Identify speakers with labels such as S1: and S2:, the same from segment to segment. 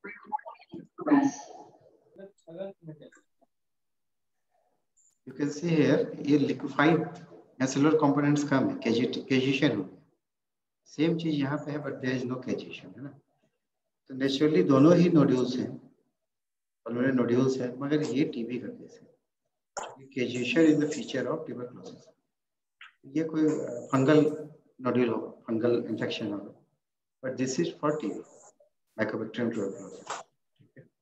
S1: You can see here ये liquefied या cellular components कम है, cageation हो गया. सेम चीज यहाँ पे है but there is no cageation, है ना. तो नेचुरली दोनों ही नोड्यूल्स हैं, पल्मोनरी नोड्यूल्स है, मगर ये टीबी का केस है. cageation is the feature of tuberculosis. ये कोई फंगल नोड्यूल होगा, फंगल इंफेक्शन होगा, but this is for TB, mycobacterium tuberculosis. ठीक है.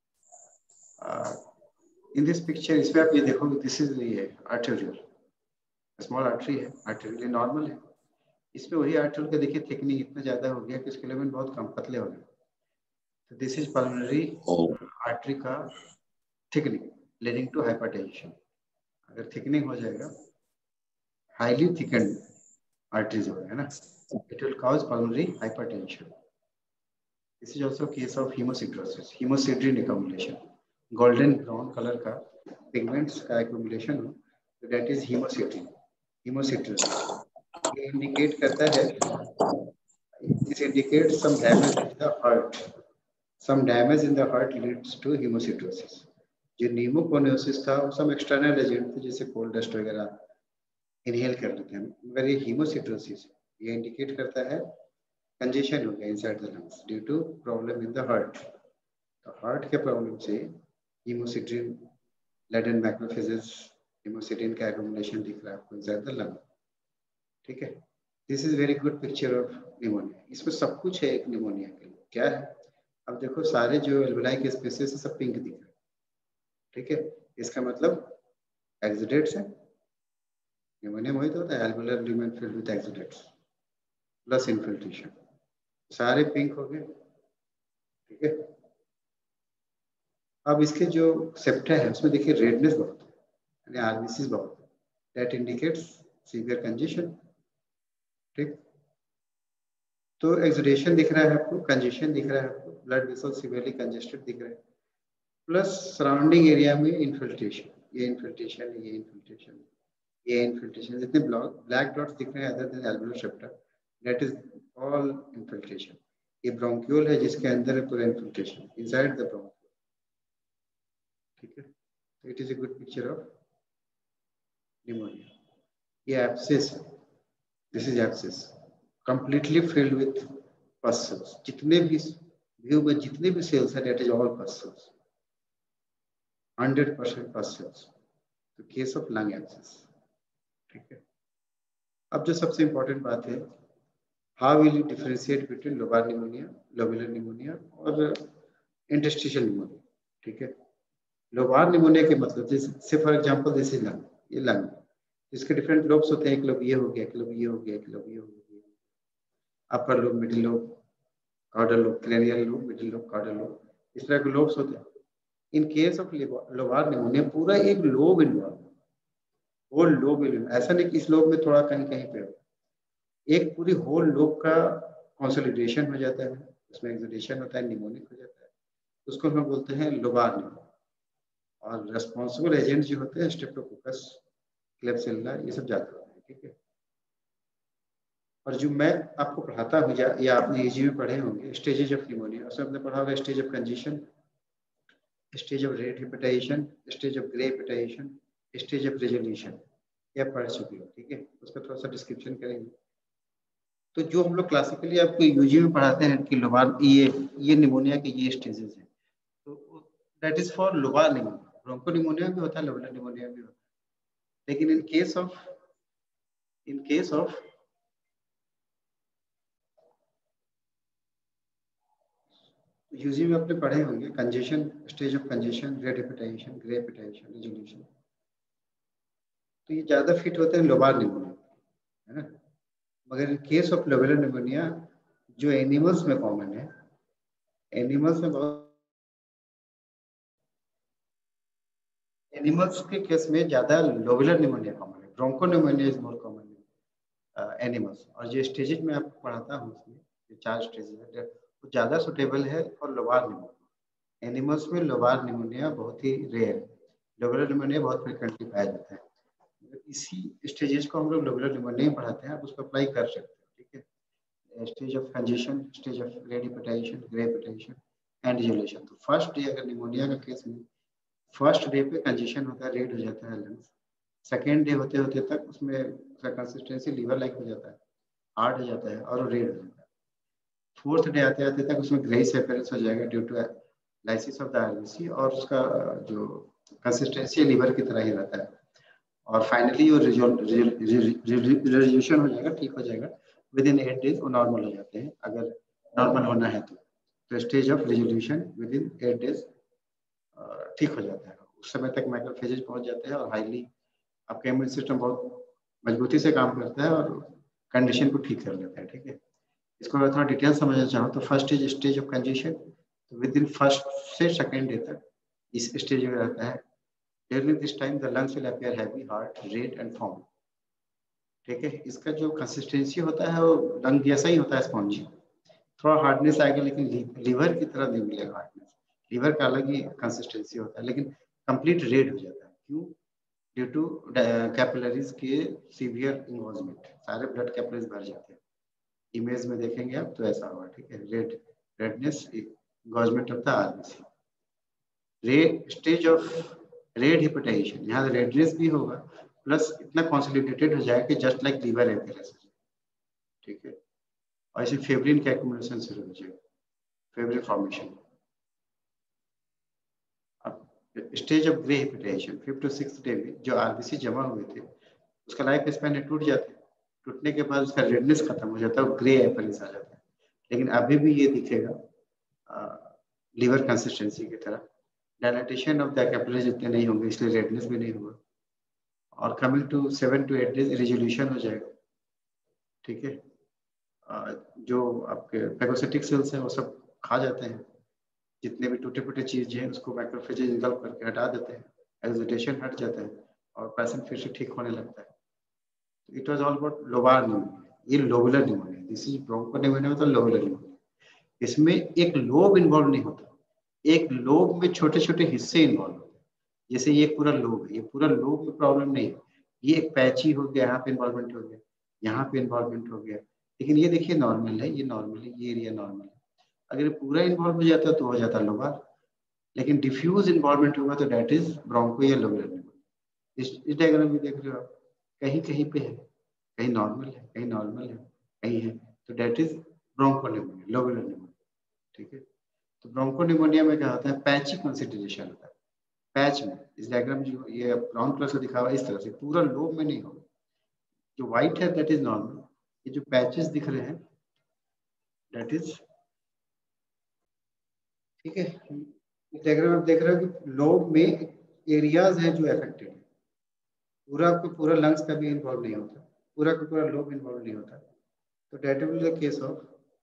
S1: इन दिस पिक्चर इसमें आप ये देखोगे, दिस इज ये आर्टेरियल, स्मॉल आर्टरी है, आर्टेरियल नॉर्मल है. इसमें वही आर्टेरियल का देखिए थिकनिंग इतना ज्यादा हो गया कि इसके लेवल बहुत कम पतले हो गए. तो दिस इज पल्मोनरी आर्टरी का थिकनिंग लीडिंग टू हाइपरटेंशन. अगर थिकनिंग हो जाएगा, हाईली थिकन्ड आर्टरीज हो, है ना, it will cause pulmonary hypertension. This is also a case of hemosidrosis, hemosiderin accumulation. Golden brown color का pigments का accumulation हो, so that is hemosiderin, hemosidrosis. ये indicate करता है, this indicates some damage in the heart. Some damage in the heart leads to hemosidrosis. जो pneumoconiosis था वो some external agent थे, जैसे कोल्ड डस्ट वगैरह इनहेल कर लेते हैं, मगर ये हीमोसिड्रोसिस ये इंडिकेट करता है कंजेशन हो गया inside the lungs due to problem in the heart. तो हार्ट के प्रॉब्लम से हीमोसिड्रिन लेडन मैक्रोफेजेस, हीमोसिड्रिन का एक्युमुलेशन दिख रहा है आपको इनसाइड द लंग. ठीक है. This is very good picture of pneumonia. इसमें सब कुछ है एक निमोनिया के लिए. क्या है, अब देखो सारे जो एल्वेलाई के स्पेसेस है सब पिंक दिख रहे हैं. ठीक है. इसका मतलब एक्सुडेट्स है. निमोनिया वही तो होता है, alveolar lumen filled with exudates plus infiltration, सारे पिंक हो गए. ठीक है. अब इसके जो सेप्टा है उसमें देखिए रेडनेस बहुत है, यानी आरबीसी बहुत है. That indicates severe congestion. ठीक. तो एक्सुडेशन दिख रहा है आपको, कंजेशन दिख रहा है आपको, ब्लड वेसल सीवियरली कंजेस्टेड दिख रहा है, प्लस सराउंडिंग एरिया में इन्फिल्ट्रेशन. ये इन्फिल्ट्रेशन, ये इन्फिल्ट्रेशन, ये इन्फिल्ट्रेशन. जितने ब्लैक डॉट्स दिख रहे हैं other than alveolar septa, that is all infiltration. ये ब्रोंक्यूल है जिसके अंदर है पूरा इन्फिल्ट्रेशन इनसाइड द ब्रोंक्यूल. ठीक है. तो it is a good picture of pneumonia. ये एब्सेस है, this is abscess completely filled with pus cells. जितने भी व्यू में जितने भी सेल्स है that is all pus cells, 100% pus sales. तो केस ऑफ लंग एब्सेस. ठीक है. अब जो सबसे इंपॉर्टेंट बात है, how will you differentiate between lobar pneumonia, lobular pneumonia और इंटरस्टिशियल निमोनिया. ठीक है. लोबार निमोनिया के मतलब जैसे for example this is lung, ये लंग, इसके डिफरेंट लोब्स होते हैं. एक लोब ये हो गया, एक लोब ये हो गया, एक लोब ये हो गया, upper lobe, middle lobe, caudal lobe, cranial lobe, middle lobe, caudal lobe, इस तरह के लोब्स होते हैं. In case of lobar pneumonia पूरा एक लोब इन्वॉल्व, होल लोब. ऐसा नहीं कि इस लोब में थोड़ा कहीं कहीं पे, एक पूरी होल लोब का कंसोलिडेशन हो जाता है, उसमें एक्सुडेशन होता है, निमोनिक हो जाता है, उसको हम बोलते हैं लोबार निमोनिया. और रेस्पॉन्सिबल एजेंट जो होते हैं स्ट्रेप्टोकोकस, क्लेब्सिल्ला, ये सब जाते होते हैं. ठीक है. और जो मैं आपको पढ़ाता हूँ या आपने ईजी में पढ़े होंगे स्टेजेस ऑफ निमोनिया, उसमें आपने पढ़ा होगा stage of congestion, stage of red hepatization, stage of grey hepatization, stage of resolution, यह पढ़ चुके हो. ठीक है. उसका थोड़ा सा डिस्क्रिप्शन करेंगे. तो जो हम लोग क्लासिकली आपको यूजी में पढ़ाते हैं कि लोबार, ये निमोनिया के ये स्टेजेस हैं, तो that is for lobar pneumonia. Broncho pneumonia भी होता है, लोबुलर निमोनिया भी होता है, लेकिन इन केस ऑफ यूजी में आपने पढ़े होंगे congestion, stage of congestion, red hepatization, grey hepatization, resolution. तो ये ज्यादा फिट होते हैं लोबार निमोनिया, है ना. मगर in case of lobular pneumonia जो एनिमल्स में कॉमन है, एनिमल्स में बहुत, एनिमल्स के केस में ज्यादा लोबुलर निमोनिया कॉमन है. Broncho pneumonia is more common animals. और जो स्टेजेस में आपको पढ़ाता हूँ उसमें जो 4 स्टेजेस है वो ज्यादा सुटेबल है फॉर लोबार निमोनिया. एनिमल्स में लोबार निमोनिया बहुत ही रेयर है, लोबुलर निमोनिया बहुत फ्रिक्वेंटली पाया जाता है. इसी स्टेजेस को हम लोग लोबुलर निमोनिया पढ़ाते हैं, आप उसको अप्लाई कर सकते हैं. ठीक है. Stage of congestion, stage of red hepatization, grey hepatization, and resolution. तो फर्स्ट डे अगर निमोनिया का केस में फर्स्ट डे पे कंजेशन होता है, रेड हो जाता है लंग्स। सेकेंड डे होते होते तक उसमें उसका कंसिस्टेंसी लीवर लाइक हो जाता है, हार्ड हो जाता है और रेड हो जाता है। फोर्थ डे आते आते तक उसमें ग्रेइश अपीयरेंस हो जाएगा due to lysis of the RBC, और उसका जो कंसिस्टेंसी लीवर की तरह ही रहता है। और फाइनली वो रिजोल्यूशन हो जाएगा, ठीक हो जाएगा विद इन 8 डेज, वो नॉर्मल हो जाते हैं अगर नॉर्मल होना है तो stage of resolution within 8 days ठीक हो जाता है। उस समय तक मैक्रोफेजेज पहुंच जाते हैं और हाईली आपका इम्यून सिस्टम बहुत मजबूती से काम करता है और कंडीशन को ठीक कर लेता है। ठीक है, इसको अगर थोड़ा डिटेल समझना चाहो तो first is stage of congestion, तो विद इन फर्स्ट से सेकेंड डे तक इस स्टेज में रहता है। During this time the lungs will appear heavy, hard, red and form. ठीक है, इसका जो कंसिस्टेंसी होता है वो लंग जैसा ही होता है, स्पॉन्जी। थोड़ा हार्डनेस आएगा लेकिन लीवर की तरह नहीं मिलेगा हार्डनेस। लीवर का अलग ही कंसिस्टेंसी होता है, लेकिन कंप्लीट रेड हो जाता है। क्यों? ड्यू टू कैपिलरीज के सीवियर इंगोजमेंट, सारे ब्लड कैपिलरीज भर जाते हैं। इमेज में देखेंगे आप तो ऐसा होगा। ठीक है, redness engorgement of the RBC. Red stage of red hepatization, यहाँ रेडनेस भी होगा प्लस इतना कॉन्सोलिडेटेड हो जाएगा कि जस्ट लाइक लीवर एपियरेंस। ठीक है, और ऐसे फेब्रिन का एक्युमुलेशन शुरू हो जाएगा, फेब्रिन फॉर्मेशन। अब stage of grey hepatization, 5th to 6th day में जो आरबीसी जमा हुए थे उसका लाइफ स्पैन टूट जाता है। टूटने के बाद उसका रेडनेस खत्म हो जाता है, ग्रे एपियरेंस आ जाता है। लेकिन अभी भी ये दिखेगा लीवर कंसिस्टेंसी की तरह। डायलाटेशन ऑफ द कैपिलरीज इतने नहीं होंगे, इसलिए रेडनेस भी नहीं होगा। और coming to 7 to 8 days resolution हो जाएगा। ठीक है, जो आपके फेगोसिटिक सेल्स हैं वो सब खा जाते हैं, जितने भी टूटे फूटे चीज हैं उसको मैक्रोफेजेज निकाल करके हटा देते हैं, एक्जिटेशन हट जाता है और पेशेंट फिर से ठीक होने लगता है। It was all about lobar pneumonia, ये lobular pneumonia. This is bronchopneumonia मतलब लोबुलर निमोनिया। इसमें एक लोब इन्वॉल्व नहीं होता, एक लोब में छोटे छोटे हिस्से इन्वॉल्व होते हैं। जैसे ये पूरा लोब है, ये पूरा लोब में प्रॉब्लम नहीं है, ये एक पैची हो गया, यहाँ पे इन्वॉल्वमेंट हो गया, यहाँ पे इन्वॉल्वमेंट हो गया। लेकिन ये देखिए नॉर्मल है, ये नॉर्मल है, ये एरिया नॉर्मल है। अगर पूरा इन्वॉल्व हो जाता तो हो जाता लोबार, लेकिन डिफ्यूज इन्वॉल्वमेंट होगा तो दैट इज ब्रोंको या लोबुलर निमोनिया। इस डायग्राम में देख रहे हो आप, कहीं कहीं पे है, कहीं नॉर्मल है, कहीं नॉर्मल है, कहीं है, तो that is bronchopneumonia, lobular pneumonia. ठीक है, तो ब्रोंकोनिमोनिया में क्या होता है, पैची कंसिडरेशन होता है। पैच में इस डायग्राम जो ये ब्राउन कलर से दिखा हुआ है इस तरह से पूरा लोब में नहीं होगा, जो व्हाइट है दैट इज नॉर्मल, ये जो पैचेस दिख रहे हैं दैट इज। ठीक है, इस डायग्राम में आप देख रहे हो कि लोब में एरियाज हैं जो अफेक्टेड है, पूरा आपको पूरा लंग्स का भी इन्वॉल्व नहीं होता, पूरा का पूरा लोब इन्वॉल्व नहीं होता। तो that will be the case of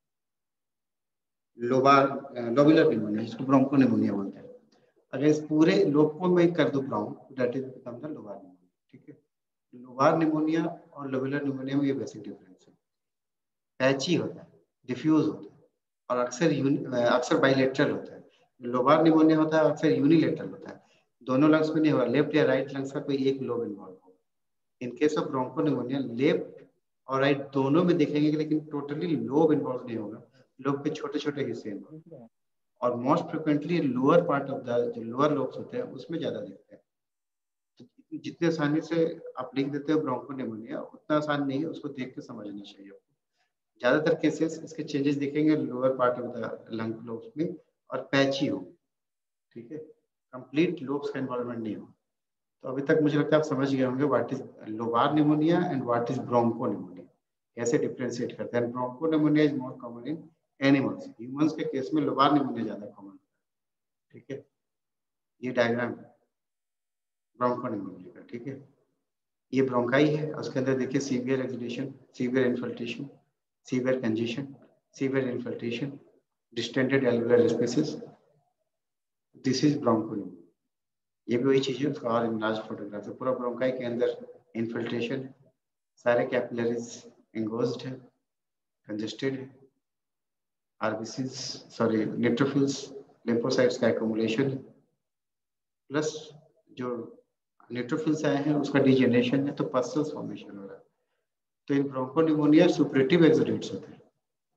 S1: lobar lobular pneumonia, जिसको ब्रोंको निमोनिया बोलते हैं। अगर इस पूरे लोब को मैं कर दूं brown, that is become the lobar pneumonia. ठीक है, लोबार निमोनिया और लोबुलर निमोनिया में ये बेसिक डिफरेंस है। पैची होता है, डिफ्यूज होता है और अक्सर बाइलेटरल होता है। लोबार निमोनिया होता है अक्सर यूनिलेटरल होता है, दोनों लंग्स में नहीं होगा, लेफ्ट या राइट लंग्स का कोई एक लोब इन्वॉल्व होगा। In case of broncho pneumonia left और राइट दोनों में दिखेंगे, लेकिन टोटली लोब इन्वॉल्व नहीं होगा, लोब के छोटे छोटे हिस्से इन्वॉल्व। और most frequently lower part of the जो लोअर लोब्स होते हैं उसमें ज्यादा दिखते हैं। तो जितने आसानी से आप लिख देते हो ब्रोंको निमोनिया, उतना आसान नहीं है, उसको देख के समझना चाहिए। ज्यादातर केसेस इसके चेंजेस दिखेंगे lower part of the lung lobes में और पैची हो। ठीक है, कंप्लीट लोब्स का इन्वॉल्वमेंट नहीं हो। तो अभी तक मुझे लगता है आप समझ गए होंगे what is lobar pneumonia and what is broncho pneumonia, कैसे डिफरेंशिएट करते हैं। Broncho pneumonia is more common in animals, humans के केस में लोबार निमोनिया ज्यादा कॉमन है। ठीक है, ये डायग्राम ब्रोंको निमोनिया का। ठीक है, ये ब्रोंकाई है, उसके अंदर देखिए severe exudation, severe infiltration, severe congestion, severe infiltration, distended alveolar spaces, this is broncho pneumonia. ये भी वही चीज है, उसका और इनलार्ज फोटोग्राफ है। पूरा ब्रोंकाई के अंदर इन्फिल्ट्रेशन, सारे कैपिलरीज एंगोज्ड है, कंजेस्टेड है, आरबीसीज सॉरी न्यूट्रोफिल्स लिम्फोसाइट्स का एक्युमुलेशन है, प्लस जो न्यूट्रोफिल्स आए हैं उसका डिजेनरेशन है, तो पस्सल्स फॉर्मेशन हो रहा है। तो इन ब्रोंकोनिमोनिया सुपरेटिव एक्सुडेट्स होते हैं,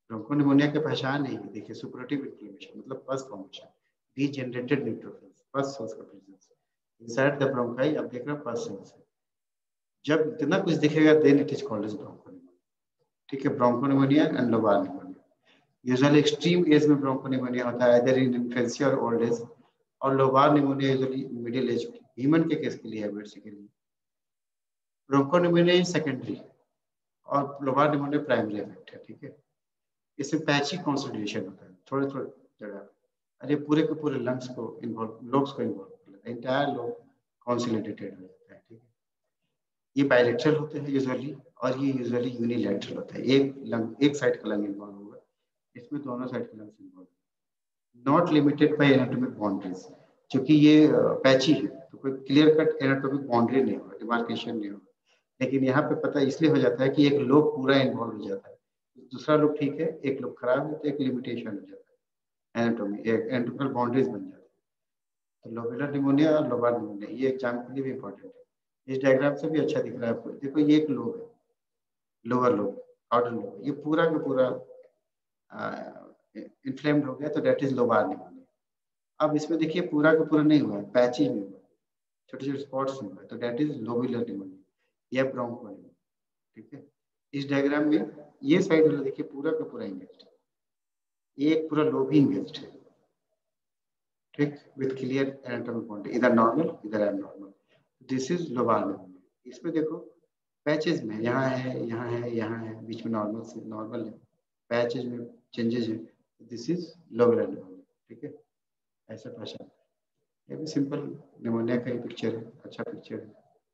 S1: ब्रोंकोनिमोनिया की पहचान है ये, देखिए सुपरेटिव इन्फ्लेमेशन मतलब pus formation, degenerated neutrophils, pus cells का प्रेजेंस इनसाइड द ब्रोंकाई, आप देख रहे हो पस सेल्स है। जब इतना कुछ दिखेगा then it is called as bronchopneumonia, ठीक है। Bronchopneumonia and lobar pneumonia, usually extreme age में ब्रोंकोनिमोनिया होता है, आइदर इन इन्फेंसी और ओल्ड एज, और lobar pneumonia usually middle age, human के केस के लिए है बेसिकली। ब्रोंकोनिमोनिया सेकेंडरी और लोबार निमोनिया प्राइमरी इफेक्ट है, ठीक है। इसमें पैची कॉन्सोलिडेशन होता है थोड़े थोड़े जगह, अरे पूरे के पूरे लंग्स को इन्वॉल्व, लोब्स को इन्वॉल्व कर लेता है, इंटायर लोब कॉन्सोलिडेटेड हो जाता है, ठीक है। ये बायलेटरल होते हैं यूजुअली, और ये यूजुअली यूनिलैटरल होता है, एक लंग, एक साइड का लंग इन्वॉल्व होगा, इसमें दोनों साइड के lungs involve. Not limited by anatomic boundaries, क्योंकि ये पैची है तो कोई क्लियर कट एनाटॉमिक बाउंड्री नहीं होगा, डिमार्केशन नहीं होगा। लेकिन यहाँ पे पता इसलिए हो जाता है कि एक लोब पूरा इन्वॉल्व हो जाता है, दूसरा लोब ठीक है, एक लोब खराब है तो एक लिमिटेशन हो जाता है, एनाटॉमी एक एनाटॉमिकल बाउंड्रीज बन जाती है। तो लोबुलर निमोनिया और लोबार निमोनिया ये एग्जाम के लिए भी इंपॉर्टेंट है। इस डायग्राम से भी अच्छा दिख रहा है आपको, देखो ये एक लोब है, लोअर लोब, आउटर लोब, ये पूरा का पूरा इन्फ्लेम्ड हो गया तो डेट इज लोबार निमोनिया। अब इसमें देखिए पूरा का पूरा नहीं हुआ है, पैची में हुआ है, छोटे छोटे स्पॉट्स में हुआ है, तो डेट इज लोबुलर निमोनिया या ब्रोंकोनिमोनिया, ठीक है। इस डायग्राम में ये साइड वाला देखिए पूरा का पूरा इंगेज्ड है, ये एक पूरा लोब ही इंगेज्ड है, ठीक, विद क्लियर एनाटॉमिक बाउंड्री, इधर नॉर्मल इधर abnormal, this is lobar pneumonia. इसमें देखो पैचेज में यहाँ है, यहाँ है, यहाँ है, बीच में नॉर्मल से नॉर्मल है, पैचेज में चेंजेस है, दिस इज लोबुलर निमोनिया, ठीक है। ऐसा पहचान, ये भी सिंपल निमोनिया का ही पिक्चर है, अच्छा पिक्चर है।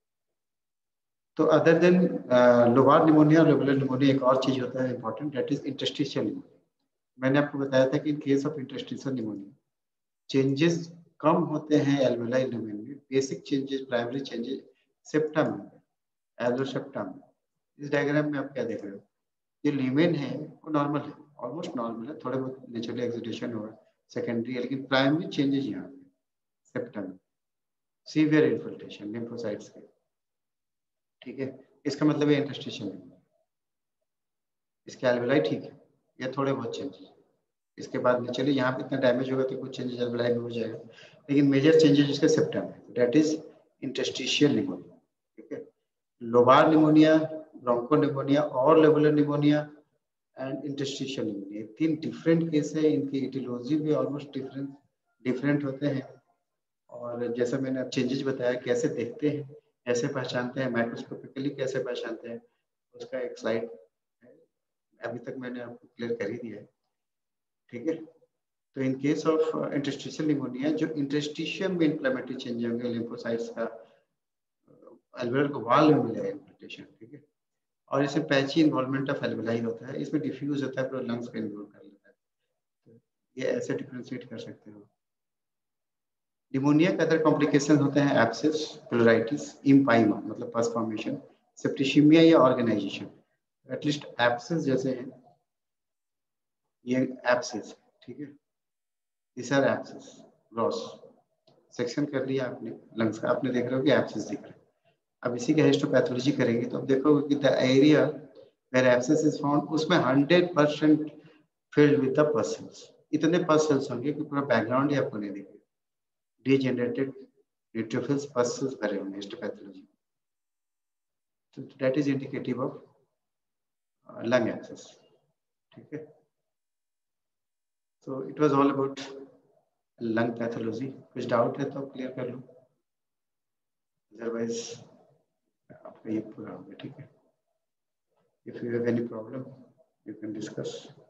S1: तो other than lobar pneumonia, lobular pneumonia, एक और चीज होता है important, that is interstitial pneumonia. मैंने आपको बताया था कि in case of interstitial pneumonia changes कम होते हैं एल्वेलाई डोमेन में, basic changes, primary changes septum में, एल्वेओलर सेप्टम में। इस डायग्राम में आप क्या देख रहे हो, ये ल्यूमेन है वो नॉर्मल है, ऑलमोस्ट नॉर्मल है, थोड़े बहुत नेचुरली एक्सिडेशन होगा सेकेंडरी है, लेकिन प्राइमरी चेंजेस यहाँ पे सेप्टम में, सीवियर इन्फिल्ट्रेशन लिम्फोसाइट्स के, ठीक है। इसका मतलब है इंटरस्टिशियल है, इसके एल्वेलाई ठीक है, या थोड़े बहुत चेंजेस, इसके बाद में चलिए यहाँ पे इतना डैमेज होगा तो कुछ चेंजेस एल्वेलाई में हो जाएगा, लेकिन मेजर चेंजेस इसके सेप्टम है, दैट इज इंटरस्टिशियल निमोनिया, ठीक है। लोबार निमोनिया, ब्रोंको निमोनिया और lobular pneumonia and interstitial pneumonia, तीन डिफरेंट केस है, इनकी इटियोलॉजी भी ऑलमोस्ट डिफरेंट डिफरेंट होते हैं। और जैसा मैंने अब चेंजेस बताया कैसे देखते हैं, कैसे पहचानते हैं, माइक्रोस्कोपिकली कैसे पहचानते हैं, उसका एक स्लाइड अभी तक मैंने आपको क्लियर कर ही दिया है, ठीक है। तो in case of interstitial pneumonia, जो इंटरस्टिशियल में इन्फ्लेमेटरी चेंज होंगे लिम्फोसाइट्स का, एल्वेओलर को वॉल में मिलेगा इन्फ्लेमेशन, ठीक है। और इसमें पैची इन्वॉल्वमेंट ऑफ एल्वेलाई होता है, इसमें डिफ्यूज होता है, पूरा लंग्स को इन्वॉल्व कर लेता है, तो ये ऐसे डिफरेंशिएट कर सकते हो। निमोनिया के अदर कॉम्प्लिकेशन होते हैं एब्सेस, प्लूराइटिस, इम्पाइमा मतलब पस फॉर्मेशन, सेप्टिसिमिया या ऑर्गेनाइजेशन, एटलीस्ट एब्सेस जैसे हैं, ये एब्सेस, ठीक है, this are abscess, gross section कर लिया आपने लंग्स का, आपने देख रहे हो कि एब्सेस दिख रहा है। अब इसी का हिस्टोपैथोलॉजी करेंगे तो अब देखोगे कि the area where abscess is found, उसमें 100% filled with the pus cells, इतने पस सेल्स होंगे कि पूरा बैकग्राउंड ही आपको नहीं दिखेगा, डीजेनरेटेड न्यूट्रोफिल्स पस सेल्स भरे होंगे हिस्टोपैथोलॉजी, तो that is indicative of lung abscess, ठीक है। So it was all about lung pathology. कुछ डाउट है तो क्लियर कर लो, अदरवाइज आपका ये पूरा हो गया, ठीक है। If you have any problem, you can discuss.